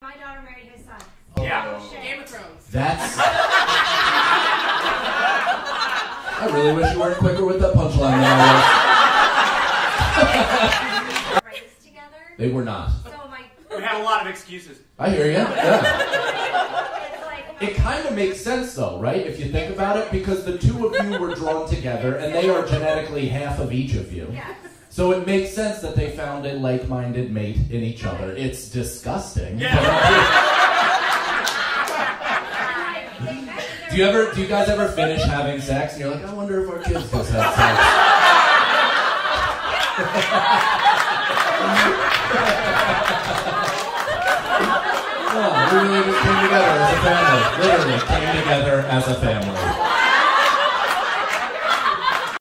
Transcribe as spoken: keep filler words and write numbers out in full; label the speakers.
Speaker 1: my daughter married his son.
Speaker 2: Oh.
Speaker 3: Yeah.
Speaker 4: Game of Thrones.
Speaker 2: That's... I really wish you weren't quicker with that punchline than I was.
Speaker 1: Raised together.
Speaker 2: They were not.
Speaker 1: So my.
Speaker 3: We had a lot of excuses.
Speaker 2: I hear you, yeah.
Speaker 1: It's like.
Speaker 2: It kind of makes sense though, right? If you think about it, because the two of you were drawn together and they are genetically half of each of you.
Speaker 1: Yes.
Speaker 2: So it makes sense that they found a like-minded mate in each other. It's disgusting.
Speaker 3: Yeah.
Speaker 2: Do you ever, do you guys ever finish having sex and you're like, I wonder if our kids just had sex? Oh, we really just came together as a family. Literally came together as a family.